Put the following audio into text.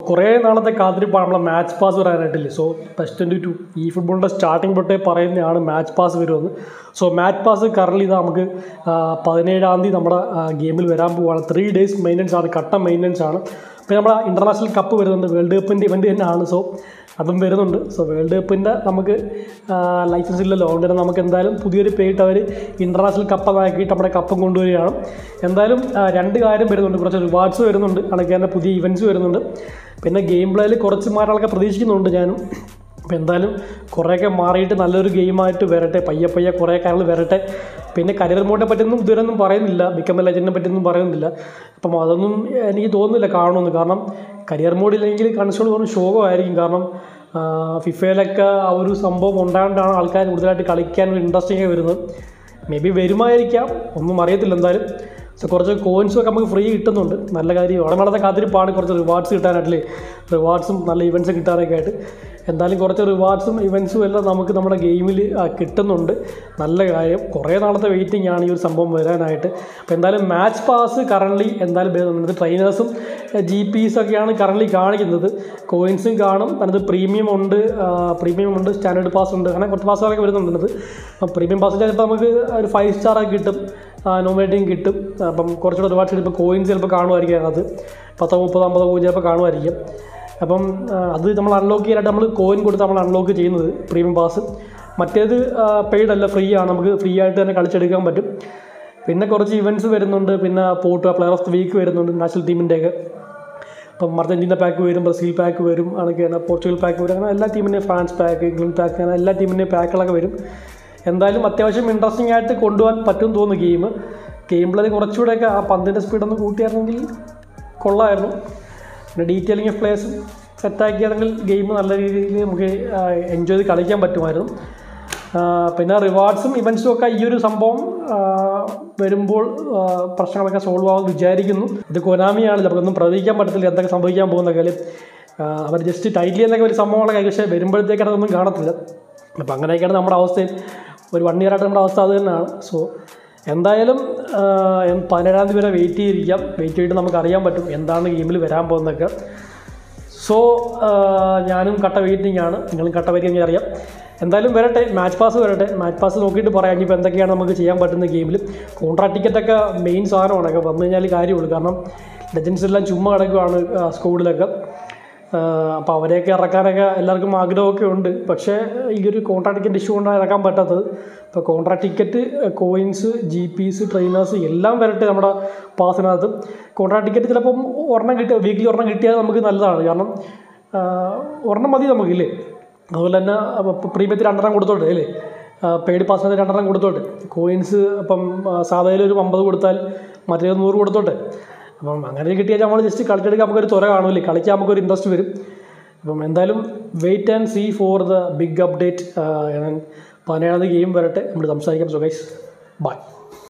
കുറേ നാളത്തെ കാത്തിരിപ്പാണ് നമ്മളെ മാച്ച് പാസ് വരാനായിട്ടില്ലേ. സോ ടെസ്റ്റ് 22 ഈ ഫുട്ബോളിൻ്റെ സ്റ്റാർട്ടിംഗ് തൊട്ടേ പറയുന്നതാണ് മാച്ച് പാസ് വരുമെന്ന്. സോ മാച്ച് പാസ് കറൻലി ഇതാ നമുക്ക് 17-ാം തീയതി നമ്മുടെ ഗെയിമിൽ വരാൻ പോവുകയാണ്. 3 days മെയിൻ്റനൻസ് ആണ്, കട്ട മെയിൻ്റനൻസ് ആണ്. പിന്നെ നമ്മുടെ ഇൻ്റർനാഷണൽ കപ്പ് വരുന്നുണ്ട്, വേൾഡ് കപ്പിൻ്റെ ഇവൻ്റ് തന്നെയാണ്. സോ അതും വരുന്നുണ്ട്. സോ വേൾഡ് കപ്പിൻ്റെ നമുക്ക് ലൈസൻസ് ഇല്ലല്ലോ, അതുകൊണ്ട് തന്നെ നമുക്ക് എന്തായാലും പുതിയൊരു പേരിട്ട് അവർ ഇൻ്റർനാഷണൽ കപ്പാക്കിയിട്ട് നമ്മുടെ കപ്പും കൊണ്ടുവരികയാണ്. എന്തായാലും 2 കാര്യം വരുന്നുണ്ട്, കുറച്ച് റിവാർഡ്സ് വരുന്നുണ്ട്, കണക്ക് തന്നെ പുതിയ ഇവൻറ്റ്സ് വരുന്നുണ്ട്. പിന്നെ ഗെയിം പ്ലേയിൽ കുറച്ച് മാറ്റങ്ങളൊക്കെ പ്രതീക്ഷിക്കുന്നുണ്ട് ഞാനും. അപ്പോൾ എന്തായാലും കുറേയൊക്കെ മാറിയിട്ട് നല്ലൊരു ഗെയിമായിട്ട് വരട്ടെ, പയ്യെ കുറേ കാര്യങ്ങൾ വരട്ടെ. പിന്നെ കരിയർ മോഡിനെ പറ്റിയൊന്നും ഇതുവരെയൊന്നും പറയുന്നില്ല, ബിക്കം എ ലെജൻഡിനെ പറ്റിയൊന്നും പറയുന്നില്ല. അപ്പം അതൊന്നും എനിക്ക് തോന്നുന്നില്ല കാണുമെന്ന്. കാരണം കരിയർ മോഡില്ലെങ്കിൽ കൺസോൾ കുറച്ച് ശോകമായിരിക്കും. കാരണം ഫിഫയിലൊക്കെ ആ ഒരു സംഭവം ഉണ്ടാകൊണ്ടാണ് ആൾക്കാർ കൂടുതലായിട്ട് കളിക്കാൻ ഒരു ഇൻട്രസ്റ്റിംഗ് വരുന്നത്. മേ ബി വരുമായിരിക്കാം, ഒന്നും അറിയത്തില്ല. എന്തായാലും സോ കുറച്ച് കോയിൻസൊക്കെ നമുക്ക് ഫ്രീ കിട്ടുന്നുണ്ട്, നല്ല കാര്യം. വളരെ കാത്തിരിപ്പാണ് കുറച്ച് റിവാർഡ്സ് കിട്ടാനായിട്ടില്ലേ, റിവാർഡ്സും നല്ല ഇവൻറ്റ്സ് കിട്ടാനൊക്കെ ആയിട്ട്. എന്തായാലും കുറച്ച് റിവാർഡ്സും ഇവൻറ്റ്സും എല്ലാം നമുക്ക് നമ്മുടെ ഗെയിമിൽ കിട്ടുന്നുണ്ട്, നല്ല കാര്യം. കുറേ നാളത്തെ വെയിറ്റിംഗ് ആണ് ഈ ഒരു സംഭവം വരാനായിട്ട്. അപ്പോൾ എന്തായാലും മാച്ച് പാസ് കറൻലി എന്തായാലും വരുന്നുണ്ട്. ട്രെയിനേഴ്സും GPs ഒക്കെയാണ് കറൻലി കാണിക്കുന്നത്. കോയിൻസും കാണും, അതിനകത്ത് പ്രീമിയം ഉണ്ട്, സ്റ്റാൻഡേർഡ് പാസ് ഉണ്ട്, അങ്ങനെ കുറച്ച് പാസ്സുകളൊക്കെ വരുന്നുണ്ട്. അപ്പം പ്രീമിയം പാസ് ചിലപ്പോൾ നമുക്ക് ഒരു 5 star ഒക്കെ കിട്ടും, നോമിനേറ്റിംഗ് കിട്ടും. അപ്പം കുറച്ചുകൂടെ റിവാർഡ്സ് ചിലപ്പോൾ കോയിൻസ് ചിലപ്പോൾ കാണുമായിരിക്കും, അതിനകത്ത് 10, 30, 50 കോയിൻ ചിലപ്പോൾ കാണുമായിരിക്കും. അപ്പം അത് നമ്മൾ അൺലോക്ക് ചെയ്യാനായിട്ട് നമ്മൾ കോയിൻ കൊടുത്ത് നമ്മൾ അൺലോക്ക് ചെയ്യുന്നത് പ്രീമിയം പാസ്. മറ്റേത് പെയ്ഡ് അല്ല, ഫ്രീ ആണ്, നമുക്ക് ഫ്രീ ആയിട്ട് തന്നെ കളിച്ചെടുക്കാൻ പറ്റും. പിന്നെ കുറച്ച് ഇവൻറ്റ്സ് വരുന്നുണ്ട്, പിന്നെ പ്ലെയർ ഓഫ് ദി വീക്ക് വരുന്നുണ്ട് നാഷണൽ ടീമിൻ്റെയൊക്കെ. അപ്പം അർജൻറ്റീന പാക്ക് വരും, ബ്രസീൽ പാക്ക് വരും, അങ്ങനെ പോർച്ചുഗൽ പാക്ക് വരും, അങ്ങനെ എല്ലാ ടീമിൻ്റെയും ഫ്രാൻസ് പാക്ക്, ഇംഗ്ലണ്ട് പാക്ക്, അങ്ങനെ എല്ലാ ടീമിൻ്റെയും പാക്കുകളൊക്കെ വരും. എന്തായാലും അത്യാവശ്യം ഇൻട്രസ്റ്റിംഗ് ആയിട്ട് കൊണ്ടുപോകാൻ പറ്റും തോന്നുന്നു ഗെയിം പ്ലേ കുറച്ചുകൂടെയൊക്കെ ആ പന്തിൻ്റെ സ്പീഡൊന്ന് കൂട്ടിയായിരുന്നെങ്കിൽ കൊള്ളായിരുന്നു. പിന്നെ ഡീറ്റെയിലിംഗ് ഓഫ് പ്ലേസും സെറ്റാക്കിയാണെങ്കിൽ ഗെയിം നല്ല രീതിയിൽ നമുക്ക് എൻജോയ് ചെയ്ത് കളിക്കാൻ പറ്റുമായിരുന്നു. പിന്നെ റിവാർഡ്സും ഇവൻറ്റ്സും ഒക്കെ ഈ ഒരു സംഭവം വരുമ്പോൾ പ്രശ്നങ്ങളൊക്കെ സോൾവ് ആവുമെന്ന് വിചാരിക്കുന്നു. ഇത് കൊനാമിയാണ്, നമുക്കൊന്നും പ്രവചിക്കാൻ പറ്റത്തില്ല എന്തൊക്കെ സംഭവിക്കാൻ പോകുന്ന കാര്യം. അവർ ജസ്റ്റ് ടൈറ്റിൽ എന്നൊക്കെ ഒരു സംഭവങ്ങളൊക്കെ പക്ഷേ വരുമ്പോഴത്തേക്കാണ് അതൊന്നും കാണത്തില്ല. അപ്പോൾ അങ്ങനെയൊക്കെയാണ് നമ്മുടെ അവസ്ഥയും. ഒരു 1 year ആയിട്ട് നമ്മുടെ അവസ്ഥ അത് തന്നെയാണ്. സോ എന്തായാലും 17-ാം തീയതി വരെ വെയിറ്റ് ചെയ്തിട്ട് നമുക്ക് അറിയാൻ പറ്റും എന്താണ് ഗെയിമിൽ വരാൻ പോകുന്നതൊക്കെ. സോ ഞാനും കട്ട വെയിറ്റിംഗ് ആണ്, നിങ്ങളും കട്ട വെയിറ്റിംഗ് അറിയാം. എന്തായാലും വരട്ടെ, മാച്ച് പാസ് വരട്ടെ, മാച്ച് പാസ് നോക്കിയിട്ട് പറയാം ഇനിയിപ്പോൾ എന്തൊക്കെയാണ് നമുക്ക് ചെയ്യാൻ പറ്റുന്ന ഗെയിമിൽ. കോൺട്രാക്ട് ടിക്കറ്റൊക്കെ മെയിൻ സാധനമാണ്, ഒക്കെ വന്നു കഴിഞ്ഞാൽ കാര്യമുള്ളൂ. കാരണം ലെജൻസ് എല്ലാം ചുമ്മാ കിടക്കുകയാണ് സ്കോഡിലൊക്കെ. അപ്പോൾ അവരെയൊക്കെ ഇറക്കാനൊക്കെ എല്ലാവർക്കും ആഗ്രഹമൊക്കെ ഉണ്ട്. പക്ഷേ ഈ ഒരു കോൺട്രാക്ട് ടിക്കറ്റ് ഇഷ്യൂ കൊണ്ടാണ് ഇറക്കാൻ പറ്റാത്തത്. ഇപ്പോൾ contract ticket, coins, GPs, trainers എല്ലാം വരട്ടെ നമ്മുടെ പാസിനകത്ത്. കോൺട്രാക്ട് ടിക്കറ്റ് ചിലപ്പം വീക്കിലി ഒരെണ്ണം കിട്ടിയാൽ നമുക്ക് നല്ലതാണ്. കാരണം ഒരെണ്ണം മതി നമുക്കില്ലേ. അതുപോലെ തന്നെ പ്രീമിയത്തിൽ 2 കൊടുത്തോട്ടെ അല്ലേ, പെയ്ഡ് പാസിനകത്ത് 2 കൊടുത്തോട്ടെ. കോയിൻസ് അപ്പം സാധാരണ ഒരു 50 കൊടുത്താൽ മറ്റേ 100 കൊടുത്തോട്ടെ. അപ്പം അങ്ങനെ കിട്ടിയാൽ നമ്മൾ ജസ്റ്റ് കളിച്ചെടുക്കാൻ നമുക്കൊരു ത്വര കാണുമല്ലേ, കളിക്കാൻ നമുക്കൊരു ഇൻട്രസ്റ്റ് വരും. അപ്പം എന്തായാലും wait and see for the big update. 17-ാം തീയതി ഗെയിം വരട്ടെ, നമ്മൾ സംസാരിക്കാം. So guys, by.